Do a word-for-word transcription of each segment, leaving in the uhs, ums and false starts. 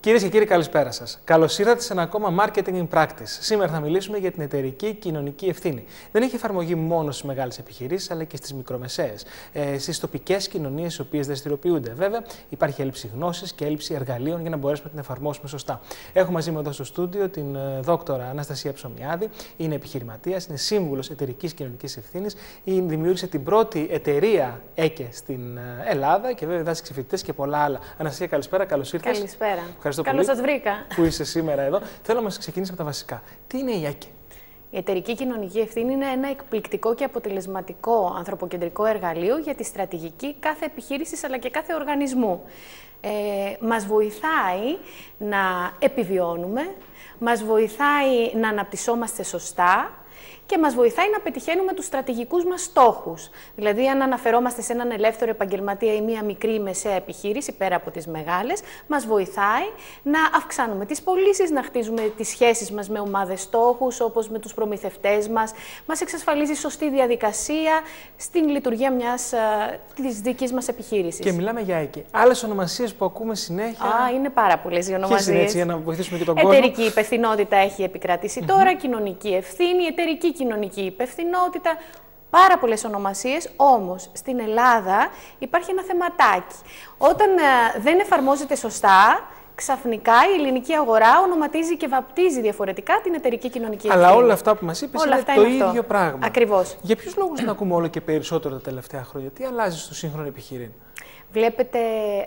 Κυρίες και κύριοι, καλησπέρα σας. Καλώς ήρθατε σε ένα ακόμα Marketing in Practice. Σήμερα θα μιλήσουμε για την εταιρική κοινωνική ευθύνη. Δεν έχει εφαρμογή μόνο στις μεγάλες επιχειρήσεις, αλλά και στις μικρομεσαίες, ε, στις τοπικές κοινωνίες, οι οποίες δραστηριοποιούνται. Βέβαια, υπάρχει έλλειψη γνώσης και έλλειψη εργαλείων για να μπορέσουμε να την εφαρμόσουμε σωστά. Έχω μαζί μου εδώ στο στούντιο την ε, δόκτωρα Αναστασία Ψωμιάδη. Είναι επιχειρηματίας, είναι σύμβουλος εταιρικής κοινωνικής ευθύνης. Δημιούργησε την πρώτη εταιρεία ΕΚΕ στην Ελλάδα και βέβαια διδάσκει φοιτητές και πολλά άλλα. Αναστασία, καλησπέρα, καλώς ήρθες. Καλησπέρα. Καλώς σας βρήκα. Που είσαι σήμερα εδώ. Θέλω να μας ξεκινήσει από τα βασικά. Τι είναι η ΕΚΕ? Η εταιρική κοινωνική ευθύνη είναι ένα εκπληκτικό και αποτελεσματικό ανθρωποκεντρικό εργαλείο για τη στρατηγική κάθε επιχείρησης αλλά και κάθε οργανισμού. Ε, μας βοηθάει να επιβιώνουμε, μας βοηθάει να αναπτυσσόμαστε σωστά και μας βοηθάει να πετυχαίνουμε τους στρατηγικούς μας στόχους. Δηλαδή, αν αναφερόμαστε σε έναν ελεύθερο επαγγελματία ή μία μικρή ή μεσαία επιχείρηση, πέρα από τις μεγάλες, μας βοηθάει να αυξάνουμε τις πωλήσεις, να χτίζουμε τις σχέσεις μας με ομάδες στόχους, όπως με τους προμηθευτές μας, μας εξασφαλίζει σωστή διαδικασία στην λειτουργία μιας α, της δικής μας επιχείρησης. Και μιλάμε για ΕΚΕ. Άλλες ονομασίες που ακούμε συνέχεια. Α, είναι πάρα πολλές οι ονομασίες. Ποιες είναι, έτσι, για να βοηθήσουμε και τον κόσμο? Εταιρική υπευθυνότητα έχει επικρατήσει mm-hmm. τώρα, κοινωνική ευθύνη, εταιρική κοινωνική υπευθυνότητα, πάρα πολλές ονομασίες, όμως στην Ελλάδα υπάρχει ένα θεματάκι. Όταν ε, δεν εφαρμόζεται σωστά, ξαφνικά η ελληνική αγορά ονοματίζει και βαπτίζει διαφορετικά την εταιρική κοινωνική ευθύνη. Αλλά όλα αυτά που μας είπες είναι το είναι ίδιο αυτό. πράγμα. Ακριβώς. Για ποιους λόγους να ακούμε όλο και περισσότερο τα τελευταία χρόνια? Τι αλλάζει στο σύγχρονο επιχειρήν? Βλέπετε,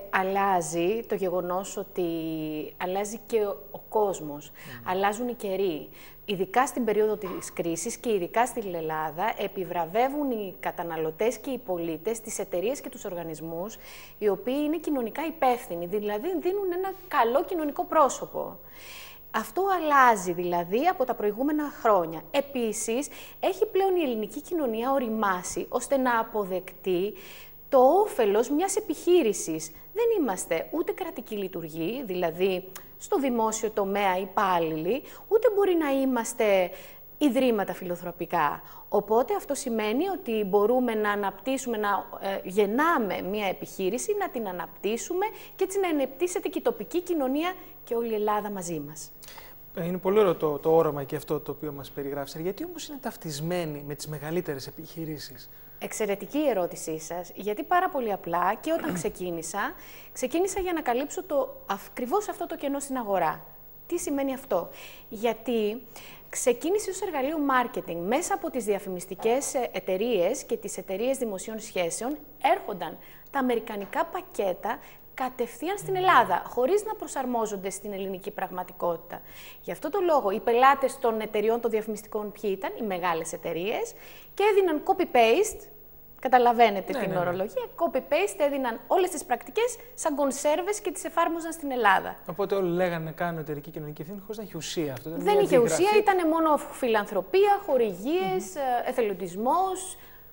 αλλάζει το γεγονός ότι αλλάζει και ο κόσμος, mm. αλλάζουν οι καιροί. Ειδικά στην περίοδο της κρίσης και ειδικά στην Ελλάδα, επιβραβεύουν οι καταναλωτές και οι πολίτες τις εταιρείες και τους οργανισμούς, οι οποίοι είναι κοινωνικά υπεύθυνοι, δηλαδή δίνουν ένα καλό κοινωνικό πρόσωπο. Αυτό αλλάζει δηλαδή από τα προηγούμενα χρόνια. Επίσης, έχει πλέον η ελληνική κοινωνία οριμάσει ώστε να αποδεκτεί το όφελος μιας επιχείρησης. Δεν είμαστε ούτε κρατική λειτουργή, δηλαδή στο δημόσιο τομέα υπάλληλοι, ούτε μπορεί να είμαστε ιδρύματα φιλοθροπικά. Οπότε αυτό σημαίνει ότι μπορούμε να αναπτύσσουμε, να ε, γεννάμε μια επιχείρηση, να την αναπτύσσουμε και έτσι να ανεπτύσσεται και η τοπική κοινωνία και όλη η Ελλάδα μαζί μας. Είναι πολύ ωραίο το, το όραμα και αυτό το οποίο μας περιγράφεις. Γιατί όμως είναι ταυτισμένοι με τις μεγαλύτερες επιχειρήσεις? Εξαιρετική η ερώτησή σας, γιατί πάρα πολύ απλά και όταν ξεκίνησα, ξεκίνησα για να καλύψω το, ακριβώς αυτό το κενό στην αγορά. Τι σημαίνει αυτό? Γιατί ξεκίνησε ως εργαλείο marketing μέσα από τις διαφημιστικές εταιρείες και τις εταιρείες δημοσίων σχέσεων, έρχονταν τα αμερικανικά πακέτα κατευθείαν στην Ελλάδα, χωρίς να προσαρμόζονται στην ελληνική πραγματικότητα. Γι' αυτό το λόγο, οι πελάτες των εταιριών των διαφημιστικών ποιοι ήταν? Οι μεγάλες εταιρείες και έδιναν copy-paste, καταλαβαίνετε ναι, την ναι, ορολογία, copy-paste, έδιναν όλες τις πρακτικές σαν κονσέρβες και τις εφάρμοζαν στην Ελλάδα. Οπότε όλοι λέγανε κάνουν εταιρική κοινωνική ευθύνη χωρίς να έχει ουσία αυτό. Δεν είχε αντιγραφή. Ουσία, ήταν μόνο φιλανθρωπία, χορηγίες, mm-hmm. εθελοντισμός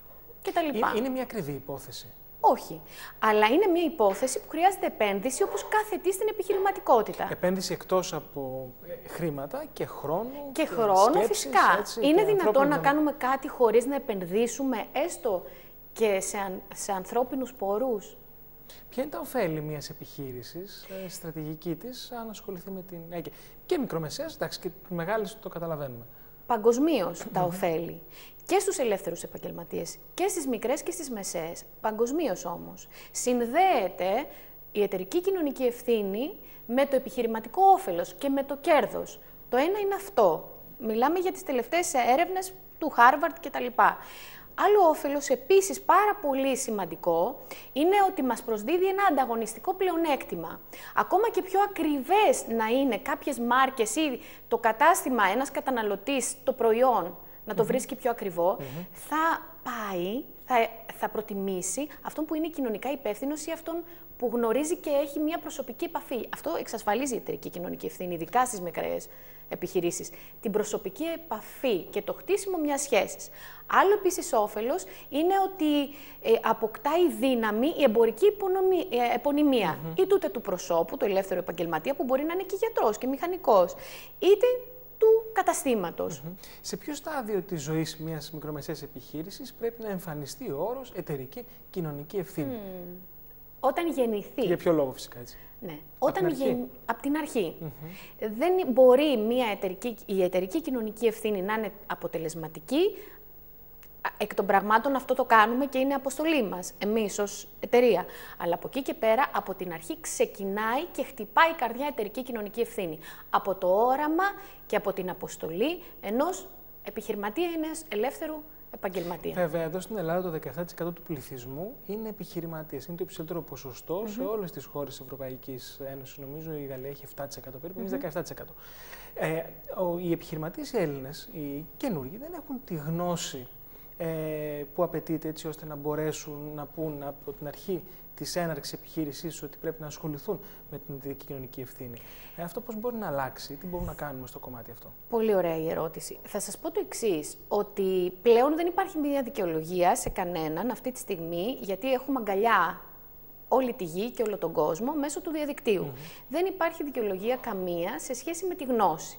κτλ. Είναι μια ακριβή υπόθεση. Όχι. Αλλά είναι μια υπόθεση που χρειάζεται επένδυση όπως κάθε τι στην επιχειρηματικότητα. Επένδυση εκτός από χρήματα και χρόνο. Και, και χρόνο, σκέψεις, φυσικά. Έτσι, είναι και δυνατόν να να... κάνουμε κάτι χωρίς να επενδύσουμε έστω και σε, αν, σε ανθρώπινους πόρους? Ποια είναι τα ωφέλη μιας επιχείρησης, ε, στρατηγική της, αν ασχοληθεί με την ΕΚΕ? Και μικρομεσαίες, εντάξει, και μεγάλες το καταλαβαίνουμε. Παγκοσμίως τα ωφέλη. Και στους ελεύθερους επαγγελματίες, και στις μικρές και στις μεσαίες. Παγκοσμίως όμως. Συνδέεται η εταιρική κοινωνική ευθύνη με το επιχειρηματικό όφελος και με το κέρδος. Το ένα είναι αυτό. Μιλάμε για τις τελευταίες έρευνες του Harvard κτλ. Άλλο όφελος, επίσης πάρα πολύ σημαντικό, είναι ότι μας προσδίδει ένα ανταγωνιστικό πλεονέκτημα. Ακόμα και πιο ακριβές να είναι κάποιες μάρκες ή το κατάστημα, ένας καταναλωτής, το προϊόν, να το mm-hmm. βρίσκει πιο ακριβό, mm-hmm. θα πάει, θα, θα προτιμήσει αυτόν που είναι κοινωνικά υπεύθυνος ή αυτόν που γνωρίζει και έχει μια προσωπική επαφή. Αυτό εξασφαλίζει η εταιρική κοινωνική ευθύνη, ειδικά στις μικρές επιχειρήσεις. Την προσωπική επαφή και το χτίσιμο μιας σχέσης. Άλλο επίσης όφελος είναι ότι ε, αποκτάει δύναμη η εμπορική υπονομη, ε, επωνυμία. Mm-hmm. Είτε ούτε του προσώπου, του ελεύθερου επαγγελματία, που μπορεί να είναι και γιατρός και μηχανικός, είτε του καταστήματος. Mm-hmm. Σε ποιο στάδιο της ζωής μιας μικρομεσαίας επιχείρησης πρέπει να εμφανιστεί ο όρος εταιρική κοινωνική ευθύνη? Mm. όταν γεννηθεί. Για ποιο λόγο φυσικά έτσι? Ναι. Από Όταν την αρχή. Γεν... Από την αρχή. Mm-hmm. Δεν μπορεί μια εταιρική... η εταιρική κοινωνική ευθύνη να είναι αποτελεσματική. Εκ των πραγμάτων αυτό το κάνουμε και είναι αποστολή μας, εμείς ως εταιρεία. Αλλά από εκεί και πέρα, από την αρχή ξεκινάει και χτυπάει η καρδιά εταιρική κοινωνική ευθύνη. Από το όραμα και από την αποστολή ενός επιχειρηματία, ενός ελεύθερου επαγγελματία. Βέβαια, εδώ στην Ελλάδα το δεκαεπτά τοις εκατό του πληθυσμού είναι επιχειρηματίες. Είναι το υψηλότερο ποσοστό mm-hmm. σε όλες τις χώρες της Ευρωπαϊκής Ένωσης. Νομίζω η Γαλλία έχει επτά τοις εκατό περίπου, εμείς mm-hmm. δεκαεπτά τοις εκατό. Ε, ο, οι επιχειρηματίες οι Έλληνες, οι καινούργοι, δεν έχουν τη γνώση ε, που απαιτείται έτσι ώστε να μπορέσουν να πούν από την αρχή της έναρξης επιχείρησής ότι πρέπει να ασχοληθούν με την εταιρική κοινωνική ευθύνη. Ε, αυτό πώς μπορεί να αλλάξει, τι μπορούμε να κάνουμε στο κομμάτι αυτό? Πολύ ωραία η ερώτηση. Θα σας πω το εξής, ότι πλέον δεν υπάρχει μια δικαιολογία σε κανέναν αυτή τη στιγμή, γιατί έχουμε αγκαλιά όλη τη γη και όλο τον κόσμο μέσω του διαδικτύου. Mm-hmm. Δεν υπάρχει δικαιολογία καμία σε σχέση με τη γνώση.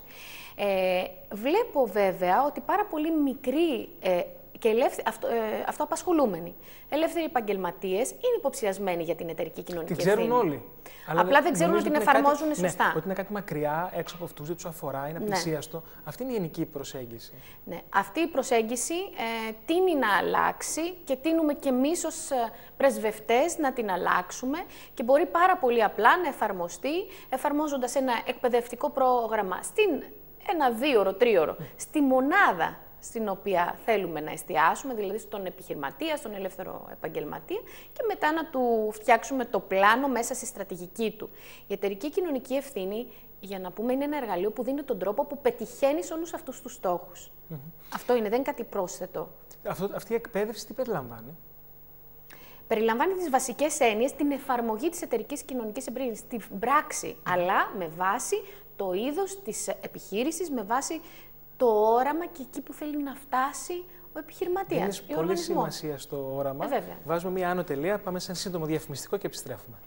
Ε, βλέπω βέβαια ότι πάρα πολύ μικροί ε, και ελεύθε... αυτό, ε, αυτοαπασχολούμενοι, ελεύθεροι επαγγελματίες, είναι υποψιασμένοι για την εταιρική κοινωνική ευθύνη. Την ξέρουν όλοι. Αλλά απλά δεν ξέρουν να την εφαρμόζουν κάτι, σωστά. Ναι, ότι είναι κάτι μακριά, έξω από αυτούς, δεν τους αφορά, είναι απλησίαστο. Ναι. Αυτή είναι η γενική προσέγγιση. Ναι. Αυτή η προσέγγιση ε, τείνει να αλλάξει και τείνουμε και εμείς ως πρεσβευτές να την αλλάξουμε και μπορεί πάρα πολύ απλά να εφαρμοστεί εφαρμόζοντας ένα εκπαιδευτικό πρόγραμμα στην ένα δίωρο, τρίωρο, στη μονάδα στην οποία θέλουμε να εστιάσουμε, δηλαδή στον επιχειρηματία, στον ελεύθερο επαγγελματία και μετά να του φτιάξουμε το πλάνο μέσα στη στρατηγική του. Η εταιρική κοινωνική ευθύνη, για να πούμε, είναι ένα εργαλείο που δίνει τον τρόπο που πετυχαίνει όλους αυτούς τους στόχους. Mm-hmm. Αυτό είναι, δεν είναι κάτι πρόσθετο. Αυτό, αυτή η εκπαίδευση τι περιλαμβάνει? Περιλαμβάνει τις βασικές έννοιες, την εφαρμογή της εταιρικής κοινωνικής ευθύνης στην πράξη, mm-hmm. αλλά με βάση το είδος της επιχείρησης, με βάση το όραμα και εκεί που θέλει να φτάσει ο επιχειρηματίας. Είναι πολύ σημασία στο όραμα. Ε, Βάζουμε μία άνω τελεία, πάμε σε ένα σύντομο διαφημιστικό και επιστρέφουμε.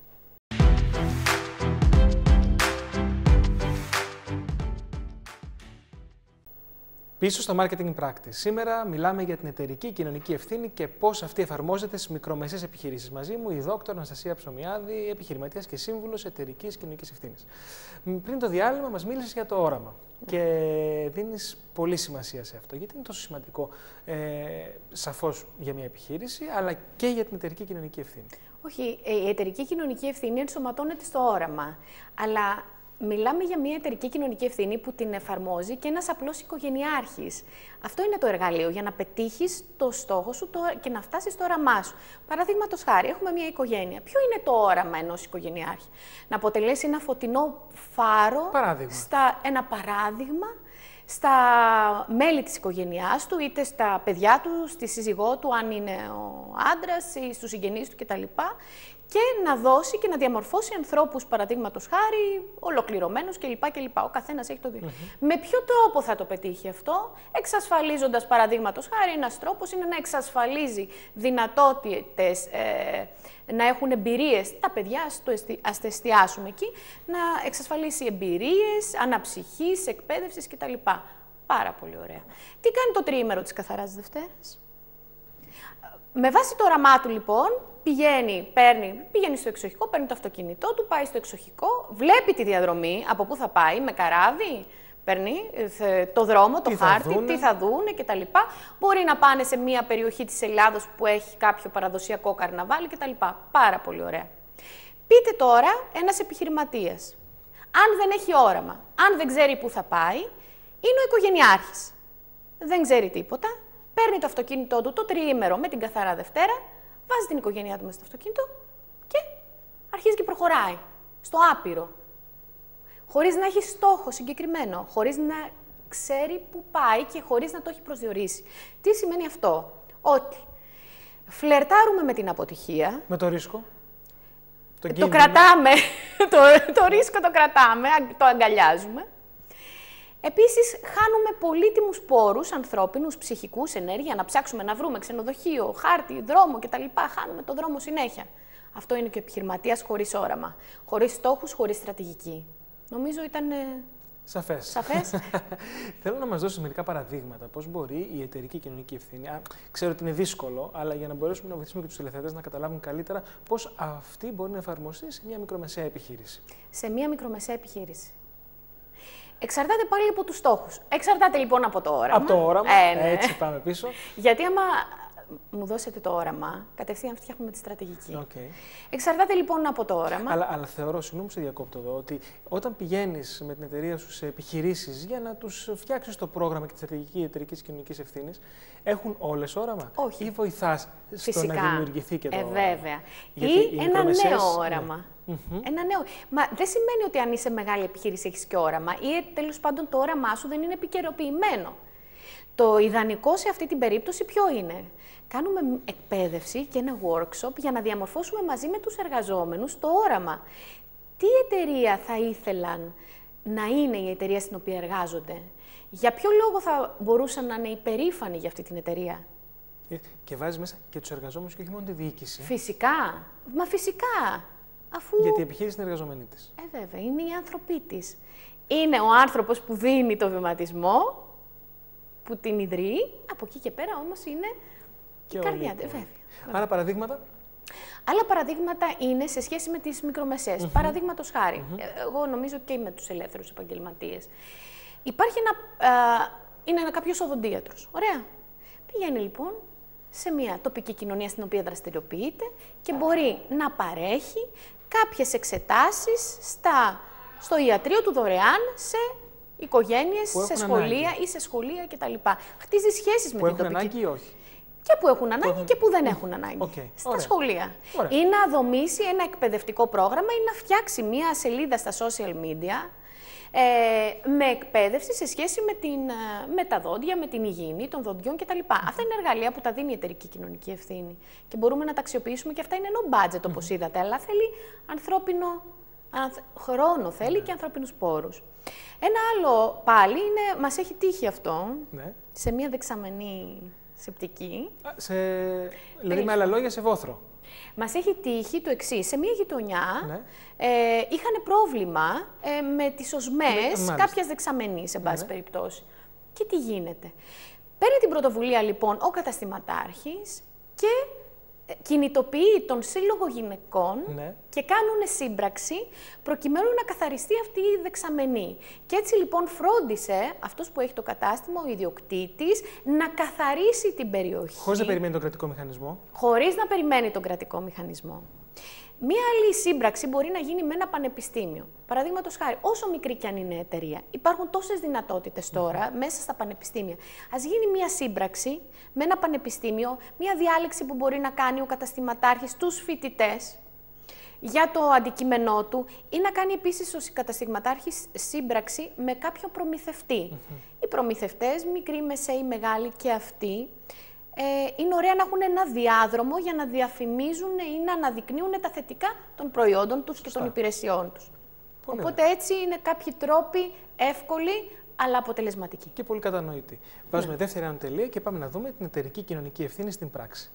Πίσω στο Marketing Practice. Σήμερα μιλάμε για την εταιρική κοινωνική ευθύνη και πώς αυτή εφαρμόζεται στις μικρομεσαίες επιχειρήσεις. Μαζί μου η δόκτωρ Αναστασία Ψωμιάδη, επιχειρηματίας και σύμβουλος εταιρικής κοινωνικής ευθύνης. Πριν το διάλειμμα μας μίλησες για το όραμα και δίνεις πολύ σημασία σε αυτό. Γιατί είναι τόσο σημαντικό, ε, σαφώς για μια επιχείρηση, αλλά και για την εταιρική κοινωνική ευθύνη? Όχι, η εταιρική κοινωνική ευθύνη ενσωματώνεται στο όραμα, αλλά μιλάμε για μια εταιρική κοινωνική ευθύνη που την εφαρμόζει και ένας απλός οικογενειάρχης. Αυτό είναι το εργαλείο για να πετύχεις το στόχο σου και να φτάσεις στο όραμά σου. Παραδείγματος χάρη, έχουμε μια οικογένεια. Ποιο είναι το όραμα ενός οικογενειάρχη? Να αποτελέσει ένα φωτεινό φάρο, παράδειγμα. Στα, ένα παράδειγμα στα μέλη της οικογένειάς του, είτε στα παιδιά του, στη σύζυγό του, αν είναι ο άντρας, ή στους συγγενείς του κτλ. Και να δώσει και να διαμορφώσει ανθρώπους, παραδείγματος χάρη, ολοκληρωμένους κλπ. κλπ. Ο καθένας έχει το δίκιο. Mm-hmm. Με ποιο τρόπο θα το πετύχει αυτό? Εξασφαλίζοντας, παραδείγματος χάρη, ένας τρόπος είναι να εξασφαλίζει δυνατότητες, ε, να έχουν εμπειρίες. Τα παιδιά, ας το εστιάσουμε εκεί, να εξασφαλίσει εμπειρίες, αναψυχής, εκπαίδευσης κτλ. Πάρα πολύ ωραία. Τι κάνει το τριήμερο της Καθαράς Δευτέρας? Με βάση το όραμά του, λοιπόν, πηγαίνει, παίρνει, πηγαίνει στο εξοχικό, παίρνει το αυτοκίνητό του, πάει στο εξοχικό, βλέπει τη διαδρομή, από πού θα πάει, με καράβι, παίρνει το δρόμο, το τι χάρτη, θα τι θα δούνε κτλ. Μπορεί να πάνε σε μια περιοχή της Ελλάδος που έχει κάποιο παραδοσιακό καρναβάλι κτλ. Πάρα πολύ ωραία. Πείτε τώρα ένας επιχειρηματίας, αν δεν έχει όραμα, αν δεν ξέρει πού θα πάει, είναι ο οικογενειάρχης. Δεν ξέρει τίποτα. Παίρνει το αυτοκίνητό του το τριήμερο με την Καθαρά Δευτέρα, βάζει την οικογένειά του μέσα στο αυτοκίνητο και αρχίζει και προχωράει στο άπειρο. Χωρίς να έχει στόχο συγκεκριμένο, χωρίς να ξέρει που πάει και χωρίς να το έχει προσδιορίσει. Τι σημαίνει αυτό? Ότι φλερτάρουμε με την αποτυχία. Με το ρίσκο. Το, το κρατάμε, το, το ρίσκο το κρατάμε, το αγκαλιάζουμε. Επίσης, χάνουμε πολύτιμους πόρους, ανθρώπινους, ψυχικούς, ενέργεια, να ψάξουμε να βρούμε ξενοδοχείο, χάρτη, δρόμο κτλ. Χάνουμε το δρόμο συνέχεια. Αυτό είναι και ο επιχειρηματίας χωρίς όραμα, χωρίς στόχους, χωρίς στρατηγική. Νομίζω ήταν... Σαφές. Σαφές. Θέλω να μας δώσεις μερικά παραδείγματα πώς μπορεί η εταιρική κοινωνική ευθύνη. Α, ξέρω ότι είναι δύσκολο, αλλά για να μπορέσουμε να βοηθήσουμε και τους τηλεθεατές να καταλάβουν καλύτερα πώς αυτή μπορεί να εφαρμοστεί σε μια μικρομεσαία επιχείρηση. Σε μια μικρομεσαία επιχείρηση. Εξαρτάται πάλι από τους στόχους. Εξαρτάται λοιπόν από το όραμα. Από το όραμα. Ε, ναι. Έτσι, πάμε πίσω. Γιατί άμα μου δώσετε το όραμα, κατευθείαν φτιάχνουμε τη στρατηγική. Okay. Εξαρτάται λοιπόν από το όραμα. Αλλά, αλλά θεωρώ, συγγνώμη που σε διακόπτω εδώ, ότι όταν πηγαίνεις με την εταιρεία σου σε επιχειρήσεις για να τους φτιάξεις το πρόγραμμα και τη στρατηγική εταιρικής κοινωνικής ευθύνης, έχουν όλες όραμα? Όχι. Ή βοηθάς στο να δημιουργηθεί και το ε, όραμα? βέβαια. Γιατί ή ένα μικρομεσαίες... νέο όραμα. Ναι. Ένα νέο. Μα δεν σημαίνει ότι αν είσαι μεγάλη επιχείρηση έχεις και όραμα ή τέλος πάντων το όραμά σου δεν είναι επικαιροποιημένο. Το ιδανικό σε αυτή την περίπτωση ποιο είναι? Κάνουμε εκπαίδευση και ένα workshop για να διαμορφώσουμε μαζί με τους εργαζόμενους το όραμα. Τι εταιρεία θα ήθελαν να είναι η εταιρεία στην οποία εργάζονται? Για ποιο λόγο θα μπορούσαν να είναι υπερήφανοι για αυτή την εταιρεία? Και βάζεις μέσα και τους εργαζόμενους και όχι μόνο τη διοίκηση. Φυσικά. Μα φυσικά. Αφού... Γιατί η επιχείρηση είναι εργαζομένη της. Ε, βέβαια. Είναι οι άνθρωποι της. Είναι ο άνθρωπος που δίνει το βηματισμό, που την ιδρύει, από εκεί και πέρα όμως είναι και η καρδιά. Ε, βέβαια. Άλλα παραδείγματα. Άλλα παραδείγματα είναι σε σχέση με τις μικρομεσαίες. Mm-hmm. Παραδείγματος χάρη, mm-hmm. εγώ νομίζω και με τους ελεύθερους επαγγελματίες. Υπάρχει ένα, α, είναι ένα κάποιος οδοντίατρος. Ωραία. Πηγαίνει λοιπόν σε μια τοπική κοινωνία στην οποία δραστηριοποιείται και μπορεί να παρέχει κάποιες εξετάσεις στα, στο ιατρείο του δωρεάν σε οικογένειες, σε σχολεία ανάγκη. ή σε σχολεία κτλ. Χτίζει σχέσεις με που την τοπική. Που έχουν ανάγκη ή όχι? Και που έχουν ανάγκη που έχουν... και που δεν έχουν ανάγκη. Okay. Στα Ωραία. σχολεία. Ωραία. Ή να δομήσει ένα εκπαιδευτικό πρόγραμμα ή να φτιάξει μία σελίδα στα social media ε, με εκπαίδευση σε σχέση με, την, με τα δόντια, με την υγιεινή των δοντιών κτλ. Mm-hmm. Αυτά είναι εργαλεία που τα δίνει η εταιρική κοινωνική ευθύνη. Και μπορούμε να τα αξιοποιήσουμε και αυτά είναι no budget, όπως mm-hmm. είδατε, αλλά θέλει ανθρώπινο ανθ... χρόνο, θέλει mm-hmm. και ανθρώπινους πόρους. Ένα άλλο πάλι είναι, μας έχει τύχει αυτό, ναι. σε μία δεξαμενή σεπτική. Σε... Δηλαδή, με άλλα λόγια, σε βόθρο. Μας έχει τύχει το εξής. Σε μία γειτονιά ναι. ε, είχαν πρόβλημα ε, με τις οσμές ναι, κάποιας δεξαμενής, σε πάση ναι. περιπτώσει. Και τι γίνεται? Παίρνει την πρωτοβουλία, λοιπόν, ο καταστηματάρχης και κινητοποιεί τον Σύλλογο Γυναικών ναι. και κάνουν σύμπραξη προκειμένου να καθαριστεί αυτή η δεξαμενή. Και έτσι λοιπόν φρόντισε αυτός που έχει το κατάστημα, ο ιδιοκτήτης, να καθαρίσει την περιοχή. Χωρίς να περιμένει τον κρατικό μηχανισμό. Χωρίς να περιμένει τον κρατικό μηχανισμό. Μία άλλη σύμπραξη μπορεί να γίνει με ένα πανεπιστήμιο. Παραδείγματος χάρη, όσο μικρή κι αν είναι η εταιρεία, υπάρχουν τόσες δυνατότητες τώρα mm-hmm. μέσα στα πανεπιστήμια. Ας γίνει μία σύμπραξη με ένα πανεπιστήμιο, μία διάλεξη που μπορεί να κάνει ο καταστηματάρχης στους φοιτητές για το αντικείμενό του ή να κάνει επίσης ο καταστηματάρχης σύμπραξη με κάποιο προμηθευτή. Mm-hmm. Οι προμηθευτές, μικροί, μεσαίοι, μεγάλοι και αυτοί, Ε, είναι ωραία να έχουν ένα διάδρομο για να διαφημίζουν ή να αναδεικνύουν τα θετικά των προϊόντων τους και των υπηρεσιών τους. Πολύ Οπότε ωραία. Έτσι είναι κάποιοι τρόποι εύκολοι, αλλά αποτελεσματικοί. Και πολύ κατανοητοί. Βάζουμε ναι. δεύτερη ανωτελεία και πάμε να δούμε την εταιρική κοινωνική ευθύνη στην πράξη.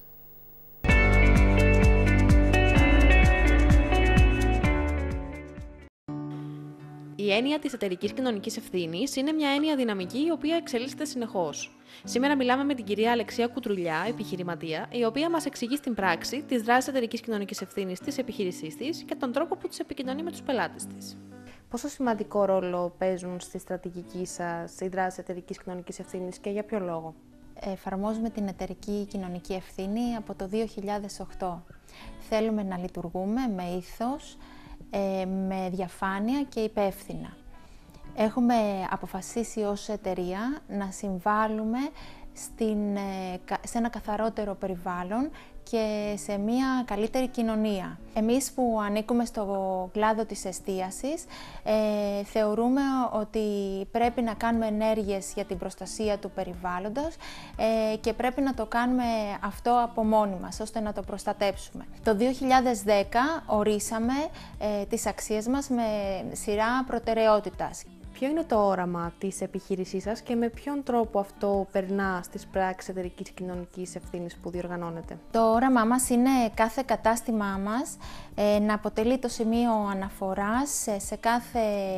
Η έννοια της εταιρικής κοινωνικής ευθύνης είναι μια έννοια δυναμική η οποία εξελίσσεται συνεχώς. Σήμερα μιλάμε με την κυρία Αλεξία Κουτρουλιά, επιχειρηματία, η οποία μας εξηγεί στην πράξη τις δράσεις εταιρικής κοινωνικής ευθύνης της επιχείρησής της και τον τρόπο που τις επικοινωνεί με τους πελάτες της. Πόσο σημαντικό ρόλο παίζουν στη στρατηγική σας οι δράσεις εταιρικής κοινωνικής ευθύνης και για ποιο λόγο? Εφαρμόζουμε την εταιρική κοινωνική ευθύνη από το δύο χιλιάδες οκτώ. Θέλουμε να λειτουργούμε με ήθος, με διαφάνεια και υπεύθυνα. Έχουμε αποφασίσει ως εταιρεία να συμβάλλουμε στην, σε ένα καθαρότερο περιβάλλον και σε μια καλύτερη κοινωνία. Εμείς που ανήκουμε στο κλάδο της εστίασης, ε, θεωρούμε ότι πρέπει να κάνουμε ενέργειες για την προστασία του περιβάλλοντος ε, και πρέπει να το κάνουμε αυτό από μόνοι μας, ώστε να το προστατέψουμε. Το δύο χιλιάδες δέκα ορίσαμε ε, τις αξίες μας με σειρά προτεραιότητας. Ποιο είναι το όραμα της επιχείρησής σας και με ποιον τρόπο αυτό περνά στις πράξεις εταιρικής κοινωνικής ευθύνης που διοργανώνετε? Το όραμά μας είναι κάθε κατάστημά μας ε, να αποτελεί το σημείο αναφοράς σε, σε κάθε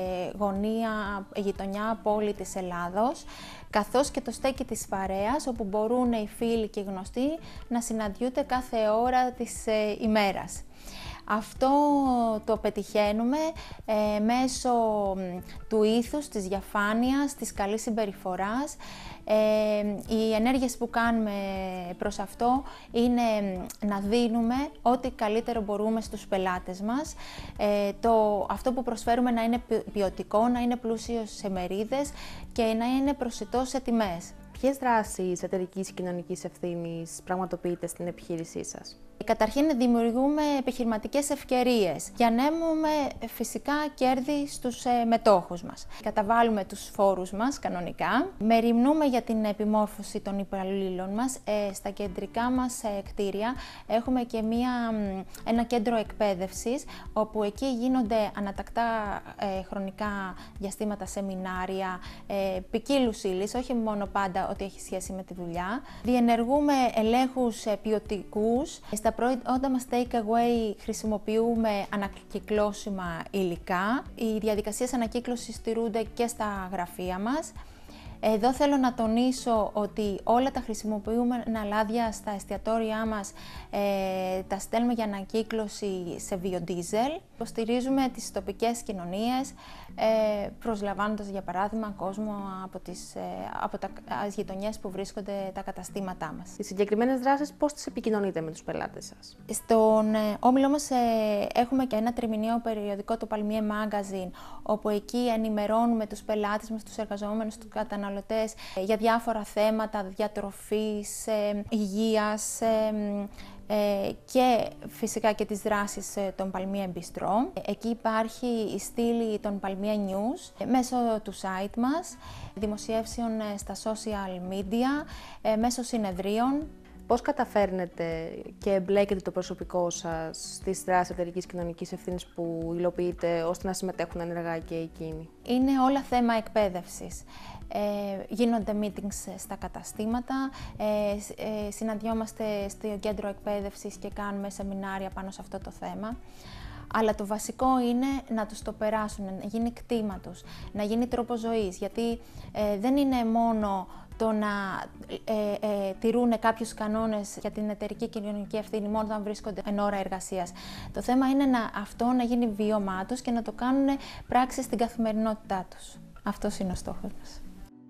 γωνία, γειτονιά, πόλη της Ελλάδος, καθώς και το στέκι της παρέας, όπου μπορούν οι φίλοι και οι γνωστοί να συναντιούνται κάθε ώρα της ε, ημέρας. Αυτό το πετυχαίνουμε ε, μέσω του ήθους, της διαφάνειας, της καλής συμπεριφοράς. Ε, οι ενέργειες που κάνουμε προς αυτό είναι να δίνουμε ό,τι καλύτερο μπορούμε στους πελάτες μας. Ε, το, αυτό που προσφέρουμε να είναι ποιοτικό, να είναι πλούσιο σε μερίδες και να είναι προσιτό σε τιμές. Ποιες δράσεις εταιρικής κοινωνικής ευθύνης πραγματοποιείτε στην επιχείρησή σας? Καταρχήν δημιουργούμε επιχειρηματικές ευκαιρίες και ανέμουμε φυσικά κέρδη στους ε, μετόχους μας. Καταβάλουμε τους φόρους μας κανονικά. Μεριμνούμε για την επιμόρφωση των υπαλλήλων μας. Ε, στα κεντρικά μας ε, κτίρια έχουμε και μία, ένα κέντρο εκπαίδευσης, όπου εκεί γίνονται ανατακτά ε, χρονικά διαστήματα σεμινάρια, ε, ποικίλους ύλης, όχι μόνο πάντα ότι έχει σχέση με τη δουλειά. Διενεργούμε ελέγχους ε, ποιοτικούς. Στα προϊόντα μας take away χρησιμοποιούμε ανακυκλώσιμα υλικά. Οι διαδικασίες ανακύκλωσης στηρούνται και στα γραφεία μας. Εδώ θέλω να τονίσω ότι όλα τα χρησιμοποιούμενα λάδια στα εστιατόρια μας ε, τα στέλνουμε για ανακύκλωση σε βιοντίζελ. Υποστηρίζουμε τις τοπικές κοινωνίες, ε, προσλαμβάνοντας για παράδειγμα κόσμο από τις, ε, από τα γειτονιές που βρίσκονται τα καταστήματά μας. Οι συγκεκριμένες δράσεις πώς τις επικοινωνείτε με τους πελάτες σας? Στον ε, όμιλό μας ε, έχουμε και ένα τριμηνιαίο περιοδικό, το Palmier Magazine, όπου εκεί ενημερώνουμε τους πελάτες μας, τους εργαζόμενους, τους καταναλωτές ε, για διάφορα θέματα διατροφής, ε, υγείας, ε, Ε, και φυσικά και τις δράσεις ε, των Palmier Bistro. Εκεί υπάρχει η στήλη των Palmier News ε, μέσω του site μας, δημοσιεύσεων ε, στα social media, ε, μέσω συνεδρίων. Πώς καταφέρνετε και εμπλέκετε το προσωπικό σας στις δράσεις εταιρικής κοινωνικής ευθύνης που υλοποιείτε, ώστε να συμμετέχουν ενεργά και εκείνοι? Είναι όλα θέμα εκπαίδευσης. Ε, γίνονται meetings στα καταστήματα, ε, ε, συναντιόμαστε στο κέντρο εκπαίδευσης και κάνουμε σεμινάρια πάνω σε αυτό το θέμα. Αλλά το βασικό είναι να τους το περάσουν, να γίνει κτήμα τους, να γίνει τρόπο ζωής, γιατί ε, δεν είναι μόνο το να ε, ε, τηρούν κάποιους κανόνες για την εταιρική κοινωνική ευθύνη μόνο όταν βρίσκονται εν ώρα εργασίας. Το θέμα είναι να, αυτό να γίνει βίωμά τους και να το κάνουν πράξη στην καθημερινότητά τους. Αυτός είναι ο στόχος μας.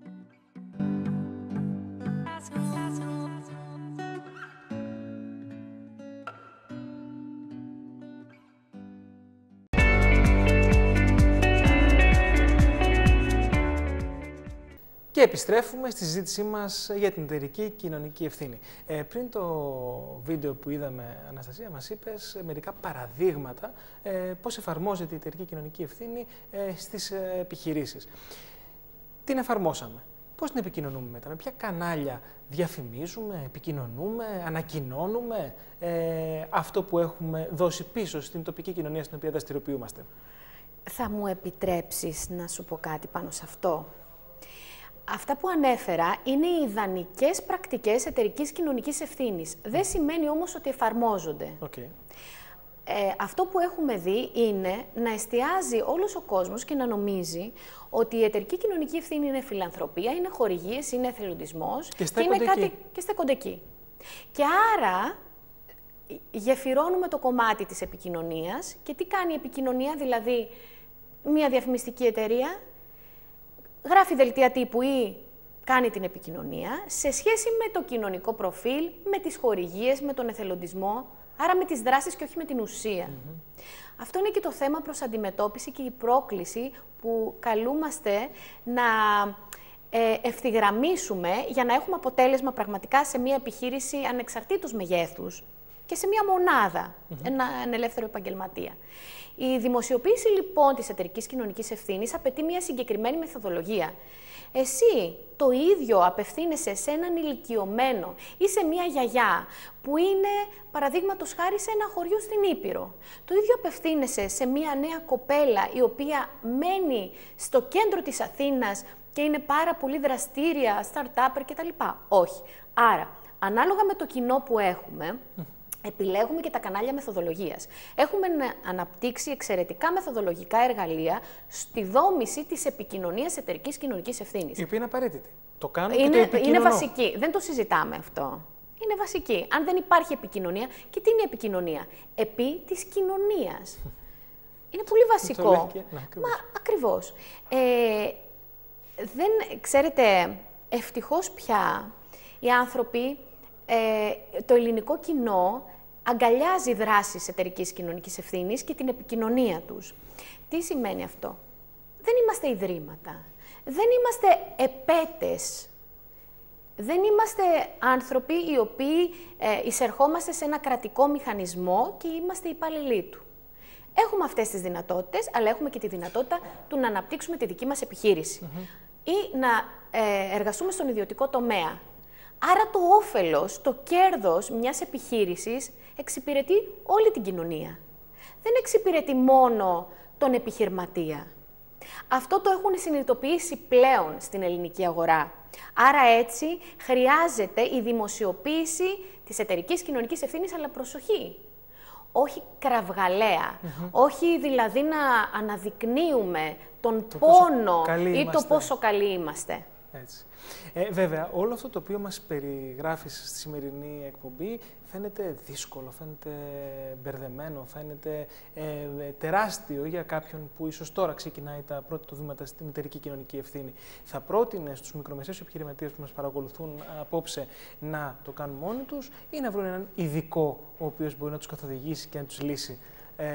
Και επιστρέφουμε στη συζήτησή μας για την εταιρική κοινωνική ευθύνη. Ε, πριν το βίντεο που είδαμε, Αναστασία, μας είπες μερικά παραδείγματα ε, πώς εφαρμόζεται η εταιρική κοινωνική ευθύνη ε, στις ε, επιχειρήσεις. Την εφαρμόσαμε. Πώς την επικοινωνούμε μετά, με ποια κανάλια διαφημίζουμε, επικοινωνούμε, ανακοινώνουμε ε, αυτό που έχουμε δώσει πίσω στην τοπική κοινωνία στην οποία δραστηριοποιούμαστε? Θα μου επιτρέψεις να σου πω κάτι πάνω σε αυτό? Αυτά που ανέφερα είναι οι ιδανικές πρακτικές εταιρικής κοινωνικής ευθύνης. Δεν σημαίνει όμως ότι εφαρμόζονται. Okay. Ε, αυτό που έχουμε δει είναι να εστιάζει όλος ο κόσμος και να νομίζει ότι η εταιρική κοινωνική ευθύνη είναι φιλανθρωπία, είναι χορηγίες, είναι εθελοντισμός και, και είναι κάτι και στέκονται εκεί. Και άρα γεφυρώνουμε το κομμάτι της επικοινωνίας. Και τι κάνει η επικοινωνία? Δηλαδή, μια διαφημιστική εταιρεία γράφει δελτία τύπου ή κάνει την επικοινωνία σε σχέση με το κοινωνικό προφίλ, με τις χορηγίες, με τον εθελοντισμό, άρα με τις δράσεις και όχι με την ουσία. Mm-hmm. Αυτό είναι και το θέμα προς αντιμετώπιση και η πρόκληση που καλούμαστε να ε, ευθυγραμμίσουμε για να έχουμε αποτέλεσμα πραγματικά σε μια επιχείρηση ανεξαρτήτως μεγέθους. και σε μία μονάδα, mm-hmm. ένα, ένα ελεύθερο επαγγελματία. Η δημοσιοποίηση λοιπόν της εταιρικής κοινωνικής ευθύνης απαιτεί μία συγκεκριμένη μεθοδολογία. Εσύ το ίδιο απευθύνεσαι σε έναν ηλικιωμένο ή σε μία γιαγιά που είναι, παραδείγματος χάρη, σε ένα χωριό στην Ήπειρο. Το ίδιο απευθύνεσαι σε μία νέα κοπέλα η οποία μένει στο κέντρο της Αθήνας και είναι πάρα πολύ δραστήρια, start-upper κτλ. Όχι. Άρα, ανάλογα με το κοινό που έχουμε, επιλέγουμε και τα κανάλια μεθοδολογίας. Έχουμε αναπτύξει εξαιρετικά μεθοδολογικά εργαλεία στη δόμηση της επικοινωνίας εταιρικής κοινωνικής ευθύνης. Η οποία είναι απαραίτητη. Το κάνουμε είναι, και το επικοινωνώ. Είναι βασική. Δεν το συζητάμε αυτό. Είναι βασική. Αν δεν υπάρχει επικοινωνία, και τι είναι η επικοινωνία? Επί της κοινωνίας. Είναι πολύ βασικό. Και... Να, Μα ακριβώς. Ε, δεν, ξέρετε, ευτυχώς πια οι άνθρωποι, ε, το ελληνικό κοινό αγκαλιάζει δράσεις εταιρικής κοινωνικής ευθύνης και την επικοινωνία τους. Τι σημαίνει αυτό? Δεν είμαστε ιδρύματα. Δεν είμαστε επέτες. Δεν είμαστε άνθρωποι οι οποίοι ε, εισερχόμαστε σε ένα κρατικό μηχανισμό και είμαστε υπάλληλοι του. Έχουμε αυτές τις δυνατότητες, αλλά έχουμε και τη δυνατότητα του να αναπτύξουμε τη δική μας επιχείρηση. Mm-hmm. Ή να ε, εργαστούμε στον ιδιωτικό τομέα. Άρα το όφελος, το κέρδος μιας επιχείρησης εξυπηρετεί όλη την κοινωνία. Δεν εξυπηρετεί μόνο τον επιχειρηματία. Αυτό το έχουν συνειδητοποιήσει πλέον στην ελληνική αγορά. Άρα έτσι χρειάζεται η δημοσιοποίηση της εταιρικής κοινωνικής ευθύνης, αλλά προσοχή. Όχι κραυγαλαία, mm-hmm. όχι δηλαδή να αναδεικνύουμε τον το πόνο ή είμαστε. το πόσο καλοί είμαστε. Έτσι. Ε, βέβαια, όλο αυτό το οποίο μας περιγράφεις στη σημερινή εκπομπή φαίνεται δύσκολο, φαίνεται μπερδεμένο, φαίνεται ε, τεράστιο για κάποιον που ίσως τώρα ξεκινάει τα πρώτα του βήματα στην εταιρική κοινωνική ευθύνη. Θα πρότεινε στους μικρομεσαίους επιχειρηματίες που μας παρακολουθούν απόψε να το κάνουν μόνοι τους ή να βρουν έναν ειδικό ο οποίος μπορεί να τους καθοδηγήσει και να τους λύσει ε,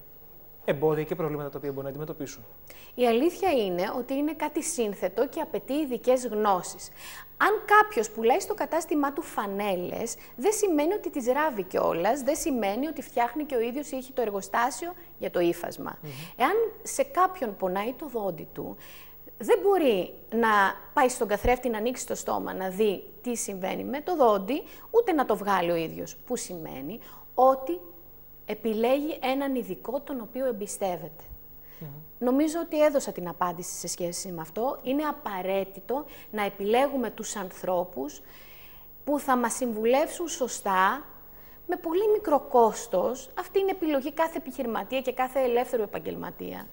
εμπόδια και προβλήματα τα οποία μπορούν να αντιμετωπίσουν? Η αλήθεια είναι ότι είναι κάτι σύνθετο και απαιτεί ειδικές γνώσεις. Αν κάποιος πουλάει στο κατάστημά του φανέλες, δεν σημαίνει ότι τις ράβει κιόλας, δεν σημαίνει ότι φτιάχνει και ο ίδιος ή έχει το εργοστάσιο για το ύφασμα. Mm-hmm. Εάν σε κάποιον πονάει το δόντι του, δεν μπορεί να πάει στον καθρέφτη να ανοίξει το στόμα, να δει τι συμβαίνει με το δόντι, ούτε να το βγάλει ο ίδιος. Που σημαίνει ότι επιλέγει έναν ειδικό τον οποίο εμπιστεύεται. Mm-hmm. Νομίζω ότι έδωσα την απάντηση σε σχέση με αυτό. Είναι απαραίτητο να επιλέγουμε τους ανθρώπους που θα μας συμβουλεύσουν σωστά, με πολύ μικρό κόστος. Αυτή είναι επιλογή κάθε επιχειρηματία και κάθε ελεύθερου επαγγελματία.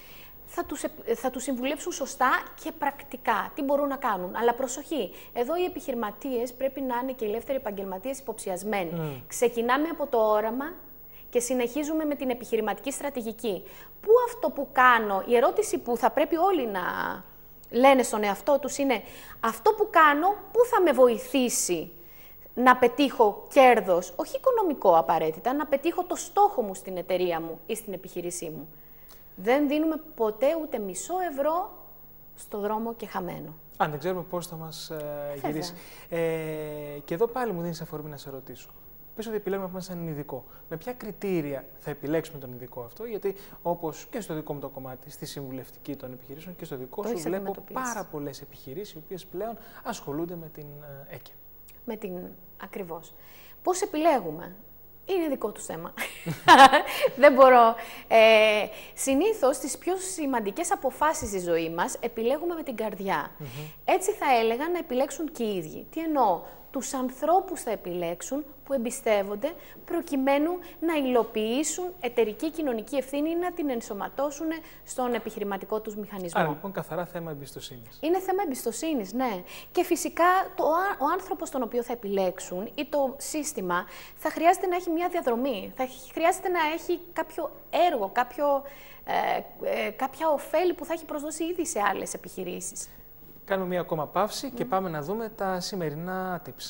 Θα τους, θα τους συμβουλεύσουν σωστά και πρακτικά, τι μπορούν να κάνουν. Αλλά προσοχή, εδώ οι επιχειρηματίες πρέπει να είναι και οι ελεύθεροι επαγγελματίες υποψιασμένοι. Mm. Ξεκινάμε από το όραμα και συνεχίζουμε με την επιχειρηματική στρατηγική. Πού αυτό που κάνω, η ερώτηση που θα πρέπει όλοι να λένε στον εαυτό τους είναι αυτό που κάνω, πού θα με βοηθήσει να πετύχω κέρδος, όχι οικονομικό απαραίτητα, να πετύχω το στόχο μου στην εταιρεία μου ή στην επιχείρησή μου. Δεν δίνουμε ποτέ ούτε μισό ευρώ στο δρόμο και χαμένο. Αν δεν ξέρουμε πώς θα μας ε, γυρίσει. Ε, και εδώ πάλι μου δίνεις αφορμή να σε ρωτήσω. Πες ότι επιλέγουμε να πούμε έναν ειδικό. Με ποια κριτήρια θα επιλέξουμε τον ειδικό αυτό, γιατί όπως και στο δικό μου το κομμάτι, στη συμβουλευτική των επιχειρήσεων και στο δικό το σου βλέπω πάρα πολλές επιχειρήσεις οι οποίες πλέον ασχολούνται με την ε, ΕΚΕ. Με την ακριβώς. Πώς επιλέγουμε? Είναι δικό του θέμα. Δεν μπορώ. Ε, συνήθως, τις πιο σημαντικές αποφάσεις στη ζωή μας επιλέγουμε με την καρδιά. Mm-hmm. Έτσι θα έλεγα να επιλέξουν και οι ίδιοι. Τι εννοώ? Τους ανθρώπους θα επιλέξουν που εμπιστεύονται προκειμένου να υλοποιήσουν εταιρική κοινωνική ευθύνη ή να την ενσωματώσουν στον επιχειρηματικό τους μηχανισμό. Άρα λοιπόν καθαρά θέμα εμπιστοσύνης. Είναι θέμα εμπιστοσύνης, ναι. Και φυσικά το, ο άνθρωπος τον οποίο θα επιλέξουν ή το σύστημα θα χρειάζεται να έχει μια διαδρομή. Θα χρειάζεται να έχει κάποιο έργο, κάποιο, ε, ε, κάποια ωφέλη που θα έχει προσδώσει ήδη σε άλλες επιχειρήσεις. Κάνουμε μία ακόμα παύση και πάμε να δούμε τα σημερινά tips.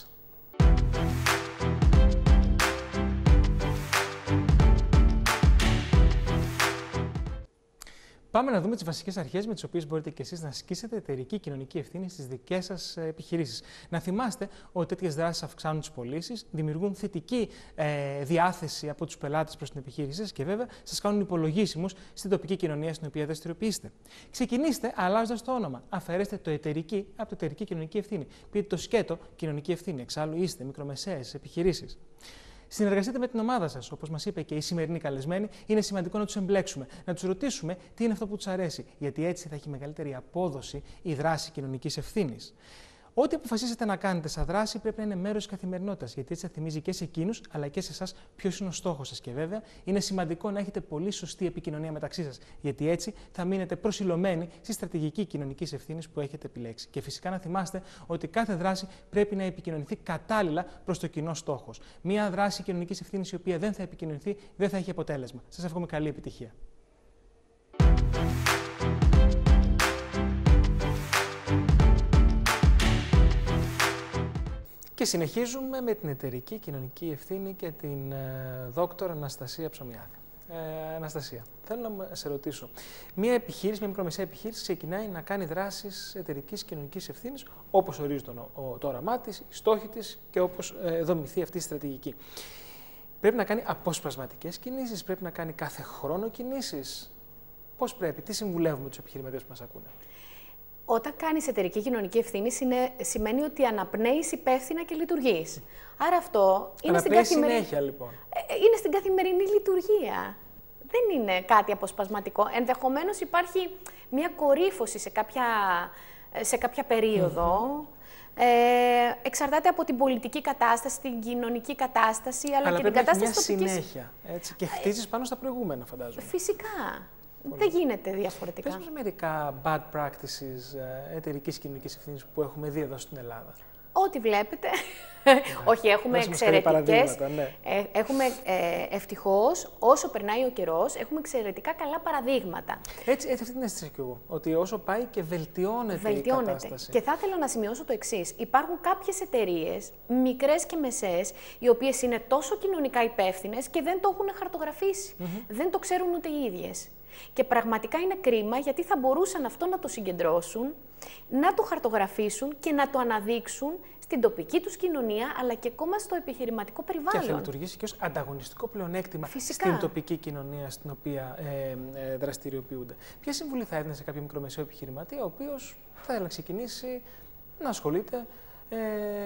Πάμε να δούμε τις βασικές αρχές με τις οποίες μπορείτε και εσείς να ασκήσετε εταιρική κοινωνική ευθύνη στις δικές σας επιχειρήσεις. Να θυμάστε ότι τέτοιες δράσεις αυξάνουν τις πωλήσεις, δημιουργούν θετική ε, διάθεση από τους πελάτες προς την επιχείρηση σας και βέβαια σας κάνουν υπολογίσιμους στην τοπική κοινωνία στην οποία δραστηριοποιείστε. Ξεκινήστε αλλάζοντας το όνομα. Αφαιρέστε το εταιρική από το εταιρική κοινωνική ευθύνη. Πείτε το σκέτο κοινωνική ευθύνη. Εξάλλου είστε μικρομεσαίες επιχειρήσεις. Συνεργαστείτε με την ομάδα σας. Όπως μας είπε και η σημερινή καλεσμένη, είναι σημαντικό να τους εμπλέξουμε, να τους ρωτήσουμε τι είναι αυτό που τους αρέσει, γιατί έτσι θα έχει μεγαλύτερη απόδοση η δράση κοινωνικής ευθύνης. Ό,τι αποφασίσετε να κάνετε σαν δράση πρέπει να είναι μέρος της καθημερινότητας, γιατί έτσι θα θυμίζει και σε εκείνους αλλά και σε εσάς ποιος είναι ο στόχος σας. Και βέβαια είναι σημαντικό να έχετε πολύ σωστή επικοινωνία μεταξύ σας, γιατί έτσι θα μείνετε προσιλωμένοι στη στρατηγική κοινωνικής ευθύνης που έχετε επιλέξει. Και φυσικά να θυμάστε ότι κάθε δράση πρέπει να επικοινωνηθεί κατάλληλα προς το κοινό στόχο. Μία δράση κοινωνικής ευθύνης η οποία δεν θα επικοινωνηθεί δεν θα έχει αποτέλεσμα. Σας εύχομαι καλή επιτυχία. Και συνεχίζουμε με την εταιρική κοινωνική ευθύνη και την ε, δόκτωρα Αναστασία Ψωμιάδη. Ε, Αναστασία, θέλω να σε ρωτήσω. Μία επιχείρηση, μια μικρομεσαία επιχείρηση ξεκινάει να κάνει δράσεις εταιρικής κοινωνικής ευθύνης όπως ορίζει το, ο, το όραμά της, οι στόχοι της και όπως ε, δομηθεί αυτή η στρατηγική. Πρέπει να κάνει αποσπασματικές κινήσεις, πρέπει να κάνει κάθε χρόνο κινήσεις. Πώς πρέπει, τι συμβουλεύουμε τους επιχειρηματίες που μας ακούνε? Όταν κάνεις εταιρική κοινωνική ευθύνη, σημαίνει ότι αναπνέεις υπεύθυνα και λειτουργείς. Άρα αυτό είναι στην, καθημερι... συνέχεια, λοιπόν. είναι στην καθημερινή λειτουργία. Δεν είναι κάτι αποσπασματικό. Ενδεχομένως υπάρχει μια κορύφωση σε κάποια, σε κάποια περίοδο. Mm-hmm. ε, εξαρτάται από την πολιτική κατάσταση, την κοινωνική κατάσταση, αλλά, αλλά και την κατάσταση τοπικής. Αλλά πρέπει να έχει μια συνέχεια, έτσι, και χτίζεις πάνω στα προηγούμενα, φαντάζομαι. Φυσικά. Δεν γίνεται διαφορετικά. Πες μας μερικά bad practices εταιρικής κοινωνικής ευθύνης που έχουμε δει εδώ στην Ελλάδα. Ό,τι βλέπετε. Όχι, έχουμε εξαιρετικές. Ναι. Ε, έχουμε ε, ευτυχώς, όσο περνάει ο καιρός, έχουμε εξαιρετικά καλά παραδείγματα. Έτσι, έτσι αυτή την αίσθηση και εγώ. Ότι όσο πάει και βελτιώνεται, βελτιώνεται η κατάσταση. Και θα ήθελα να σημειώσω το εξής. Υπάρχουν κάποιες εταιρείες, μικρές και μεσαίες, οι οποίες είναι τόσο κοινωνικά υπεύθυνες και δεν το έχουν χαρτογραφήσει. Mm-hmm. Δεν το ξέρουν ούτε οι ίδιες. Και πραγματικά είναι κρίμα, γιατί θα μπορούσαν αυτό να το συγκεντρώσουν, να το χαρτογραφήσουν και να το αναδείξουν στην τοπική τους κοινωνία, αλλά και ακόμα στο επιχειρηματικό περιβάλλον. Και θα λειτουργήσει και ως ανταγωνιστικό πλεονέκτημα Φυσικά. στην τοπική κοινωνία στην οποία ε, ε, δραστηριοποιούνται. Ποια συμβουλή θα έδινε σε κάποιο μικρομεσαίο επιχειρηματία, ο οποίος θα ήθελε να ξεκινήσει να ασχολείται ε,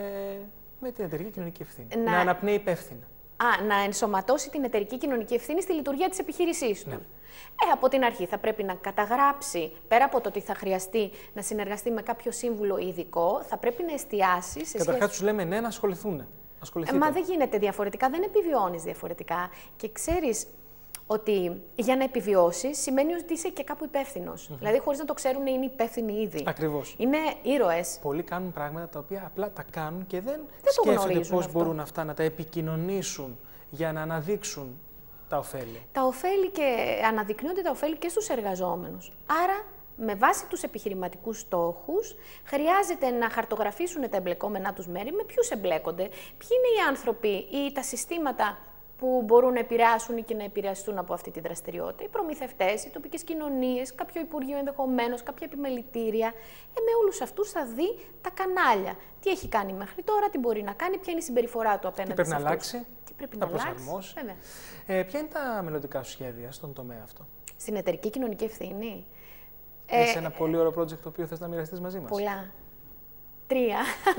με την εταιρική κοινωνική ευθύνη, να, να αναπνέει υπεύθυνα? Α, να ενσωματώσει την εταιρική κοινωνική ευθύνη στη λειτουργία της επιχείρησής του. Ναι. Ε, από την αρχή θα πρέπει να καταγράψει, πέρα από το ότι θα χρειαστεί να συνεργαστεί με κάποιο σύμβουλο ειδικό, θα πρέπει να εστιάσει σε Καταρχάς σχέση... τους λέμε ναι, να ασχοληθούν. Ε, μα δεν γίνεται διαφορετικά, δεν επιβιώνεις διαφορετικά. Και ξέρεις ότι για να επιβιώσεις σημαίνει ότι είσαι και κάπου υπεύθυνος. Mm-hmm. Δηλαδή, χωρίς να το ξέρουν, είναι υπεύθυνοι ήδη. Ακριβώς. Είναι ήρωες. Πολλοί κάνουν πράγματα τα οποία απλά τα κάνουν και δεν, δεν σκέφτονται πώς αυτό. μπορούν αυτά να τα επικοινωνήσουν για να αναδείξουν τα ωφέλη. Τα ωφέλη και αναδεικνύονται τα ωφέλη και στους εργαζόμενους. Άρα, με βάση τους επιχειρηματικούς στόχους, χρειάζεται να χαρτογραφήσουν τα εμπλεκόμενά τους μέρη, με ποιους εμπλέκονται, ποιοι είναι οι άνθρωποι ή τα συστήματα που μπορούν να επηρεάσουν και να επηρεαστούν από αυτή τη δραστηριότητα. Οι προμηθευτές, οι τοπικές κοινωνίες, κάποιο υπουργείο ενδεχομένως, κάποια επιμελητήρια. Ε, με όλους αυτούς θα δει τα κανάλια. Τι έχει κάνει μέχρι τώρα, τι μπορεί να κάνει, ποια είναι η συμπεριφορά του απέναντι τι πρέπει σε να αλλάξει, τι πρέπει να να προσαρμόσει. Ε, ποια είναι τα μελλοντικά σου σχέδια στον τομέα αυτό? Στην εταιρική κοινωνική ευθύνη. Έχει ε, ένα πολύ ωραίο project το οποίο θες να μοιραστείς μαζί μας? Πολλά. Τρία.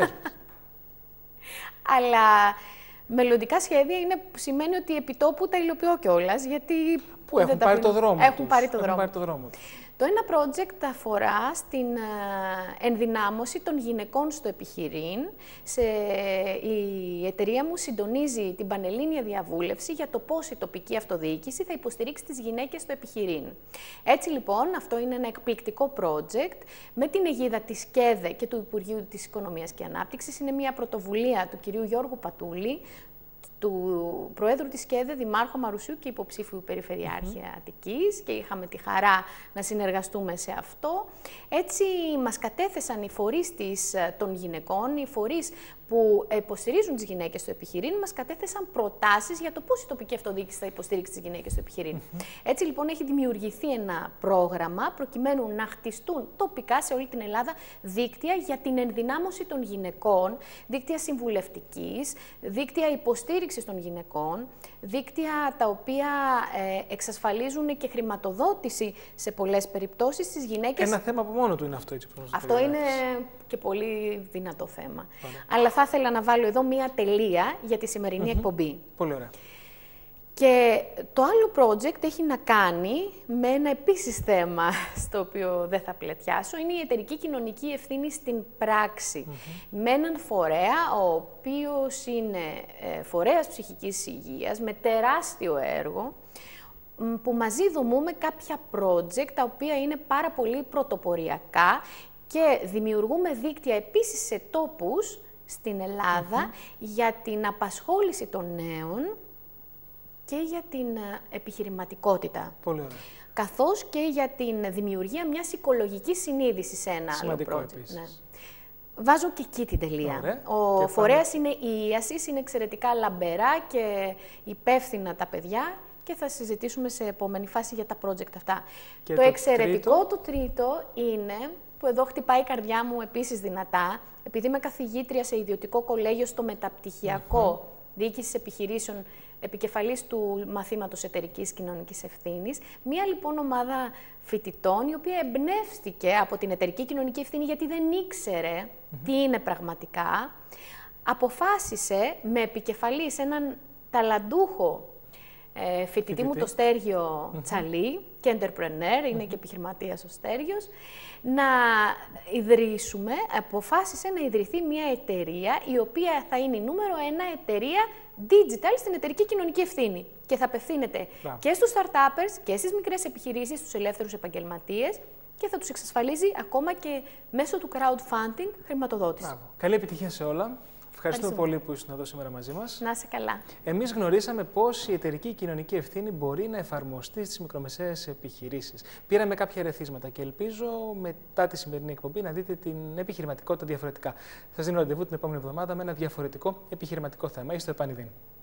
Αλλά μελλοντικά σχέδια είναι, σημαίνει ότι επιτόπου τα υλοποιώ κιόλας, γιατί... Που έχουν πάρει το δρόμο έχουν τους. Πάρει το έχουν δρόμο. πάρει το δρόμο. Το ένα project αφορά στην ενδυνάμωση των γυναικών στο επιχειρήν. Σε, η εταιρεία μου συντονίζει την πανελλήνια διαβούλευση για το πώς η τοπική αυτοδιοίκηση θα υποστηρίξει τις γυναίκες στο επιχειρήν. Έτσι λοιπόν, αυτό είναι ένα εκπληκτικό project με την αιγίδα της ΚΕΔΕ και του Υπουργείου της Οικονομίας και Ανάπτυξης. Είναι μια πρωτοβουλία του κυρίου Γιώργου Πατούλη, του Προέδρου της ΚΕΔΕ, Δημάρχου Μαρουσιού και υποψήφιου Περιφερειάρχη mm-hmm. Αττικής, και είχαμε τη χαρά να συνεργαστούμε σε αυτό. Έτσι μας κατέθεσαν οι φορείς της, των γυναικών, οι φορείς που υποστηρίζουν τις γυναίκες στο επιχειρήν, μας κατέθεσαν προτάσεις για το πώς η τοπική αυτοδιοίκηση θα υποστηρίξει τις γυναίκες στο επιχειρήν. Mm-hmm. Έτσι λοιπόν έχει δημιουργηθεί ένα πρόγραμμα προκειμένου να χτιστούν τοπικά σε όλη την Ελλάδα δίκτυα για την ενδυνάμωση των γυναικών, δίκτυα συμβουλευτικής, δίκτυα υποστήριξης των γυναικών, δίκτυα τα οποία ε, εξασφαλίζουν και χρηματοδότηση σε πολλές περιπτώσεις στις γυναίκες. Ένα θέμα από μόνο του είναι αυτό, έτσι. Αυτό είναι και πολύ δυνατό θέμα. Ωραία. Αλλά θα ήθελα να βάλω εδώ μία τελεία για τη σημερινή mm-hmm. εκπομπή. Πολύ ωραία. Και το άλλο project έχει να κάνει με ένα επίσης θέμα στο οποίο δεν θα πλατιάσω, είναι η εταιρική κοινωνική ευθύνη στην πράξη. Mm-hmm. Με έναν φορέα, ο οποίος είναι ε, φορέας ψυχικής υγείας, με τεράστιο έργο, που μαζί δομούμε κάποια project, τα οποία είναι πάρα πολύ πρωτοποριακά και δημιουργούμε δίκτυα επίσης σε τόπους στην Ελλάδα mm-hmm. για την απασχόληση των νέων και για την επιχειρηματικότητα. Πολύ ωραία. Καθώς και για την δημιουργία μιας οικολογικής συνείδησης σε ένα Σημαντικό άλλο project. Επίσης. Ναι. Βάζω και εκεί την τελεία. Ωραία. Ο και φορέας πάμε. είναι η ΙΑΣΙΣ, είναι εξαιρετικά λαμπερά και υπεύθυνα τα παιδιά και θα συζητήσουμε σε επόμενη φάση για τα project αυτά. Και το, το εξαιρετικό τρίτο... το τρίτο είναι, που εδώ χτυπάει η καρδιά μου επίσης δυνατά, επειδή είμαι καθηγήτρια σε ιδιωτικό κολέγιο στο μεταπτυχιακό mm-hmm. διοίκησης επιχειρήσεων, επικεφαλής του μαθήματος εταιρικής κοινωνικής ευθύνης, μία λοιπόν ομάδα φοιτητών, η οποία εμπνεύστηκε από την εταιρική κοινωνική ευθύνη γιατί δεν ήξερε mm-hmm. τι είναι πραγματικά, αποφάσισε με επικεφαλής έναν ταλαντούχο ε, φοιτητή μου, το Στέργιο mm-hmm. Τσαλή, και entrepreneur, είναι mm-hmm. και επιχειρηματίας ο Στέργιος, να ιδρύσουμε, αποφάσισε να ιδρυθεί μια εταιρεία η οποία θα είναι η νούμερο ένα εταιρεία digital στην εταιρική κοινωνική ευθύνη και θα απευθύνεται Μπράβο. και στους startuppers και στις μικρές επιχειρήσεις, στους ελεύθερους επαγγελματίες και θα τους εξασφαλίζει ακόμα και μέσω του crowdfunding χρηματοδότηση. Μπράβο. Καλή επιτυχία σε όλα. Ευχαριστούμε πολύ που ήσουν εδώ σήμερα μαζί μας. Να είσαι καλά. Εμείς γνωρίσαμε πώς η εταιρική κοινωνική ευθύνη μπορεί να εφαρμοστεί στις μικρομεσαίες επιχειρήσεις. Πήραμε κάποια ερεθίσματα και ελπίζω μετά τη σημερινή εκπομπή να δείτε την επιχειρηματικότητα διαφορετικά. Σας δίνω ραντεβού την επόμενη εβδομάδα με ένα διαφορετικό επιχειρηματικό θέμα. Είστε επανειδήν.